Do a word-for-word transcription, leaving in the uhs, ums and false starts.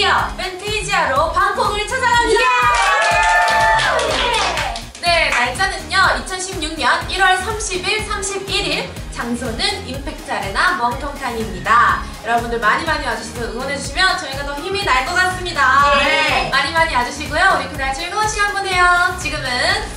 드디어 팬테이지아로 방콕을 찾아갑니다. 네, 날짜는요 이천십육 년 일월 삼십일, 삼십일일, 장소는 임팩트 아레나 멍텅탕입니다. 여러분들 많이 많이 와주셔서 응원해주시면 저희가 더 힘이 날 것 같습니다. 네. 많이 많이 와주시고요. 우리 그날 즐거운 시간 보내요. 지금은